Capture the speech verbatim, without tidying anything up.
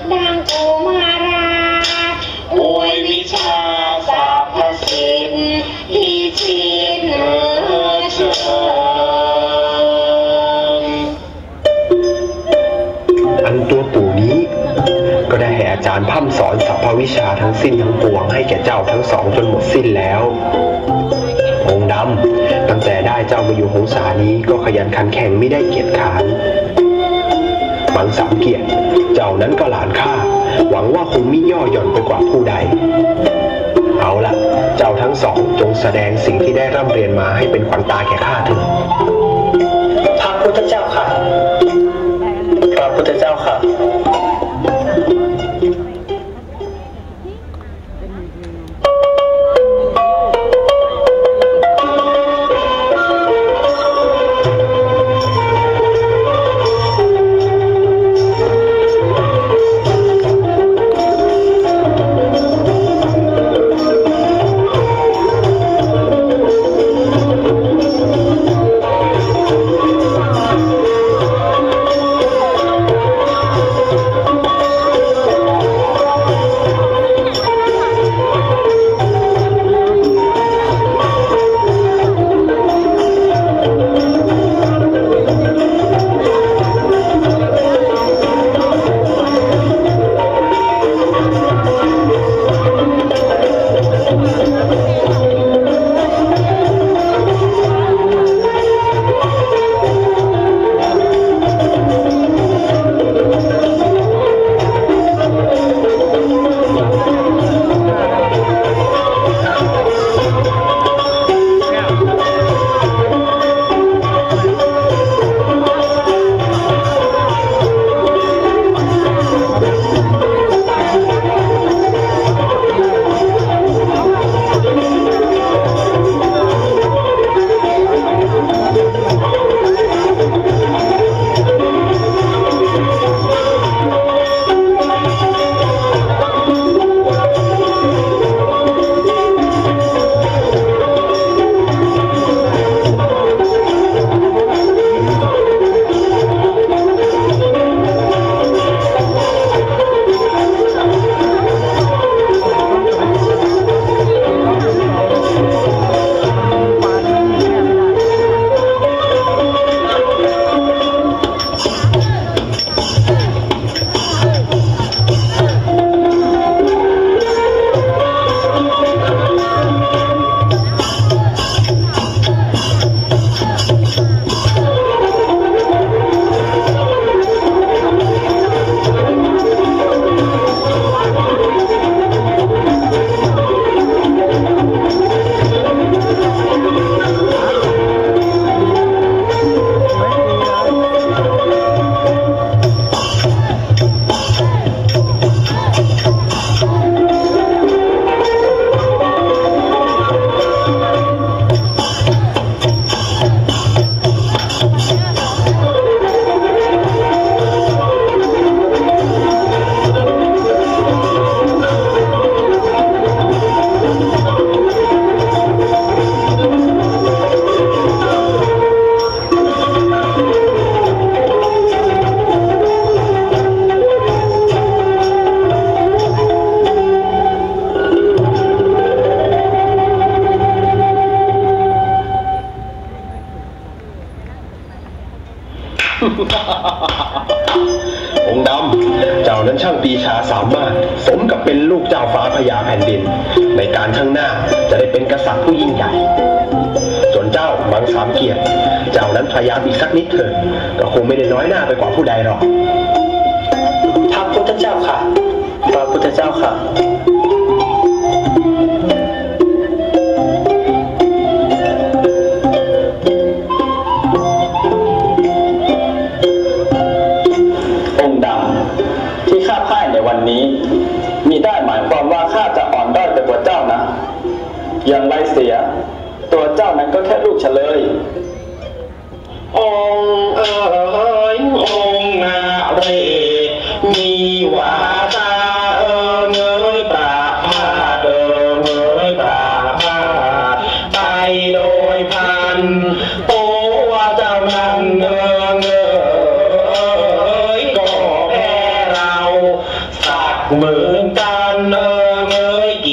ดังโกมาราอวยวิชาสาพสิทธิ์ที่ชินเออเชิญอันตัวปู่นี้ก็ได้ให้อาจารย์พร่ำสอนสรรพวิชาทั้งสิ้นทั้งปวงให้แก่เจ้าทั้งสองจนหมดสิ้นแล้วองค์ดำตั้งแต่ได้เจ้ามาอยู่หงสานี้ก็ขยันขันแข็งไม่ได้เกียจขานมังสามเกียรติเจ้านั้นก็หลานข้าหวังว่าคงมิย่อหย่อนไปกว่าผู้ใดเอาละเจ้าทั้งสองจงแสดงสิ่งที่ได้ร่ำเรียนมาให้เป็นขวัญตาแก่ข้าเถิดพระพุทธเจ้าค่ะพระพุทธเจ้าค่ะองค์ดำเจ้านั้นช่างปีชาสามารถสมกับเป็นลูกเจ้าฟ้าพญาแผ่นดินในการข้างหน้าจะได้เป็นกษัตริย์ผู้ยิ่งใหญ่ส่วนเจ้ามังสามเกียรติเจ้านั้นพยายามอีกสักนิดเถิดก็คงไม่ได้น้อยหน้าไปกว่าผู้ใดหรอกพระพุทธเจ้าค่ะพระพุทธเจ้าค่ะมีได้หมายความว่าข้าจะอ่อนด้อยไปกว่าเจ้านะอย่างไรเสียตัวเจ้านั้นก็แค่ลูกเฉลยองค์เอ๋ยองค์นาเรมีวาตาเอ๋ยเอ๋ยปราพาเอ๋ยเอ๋ยปราพาไปโดยพันโตว่าเจ้านั้นเอ๋ยเอ๋ยก็แพ้เราสเหมือนกันเออเงย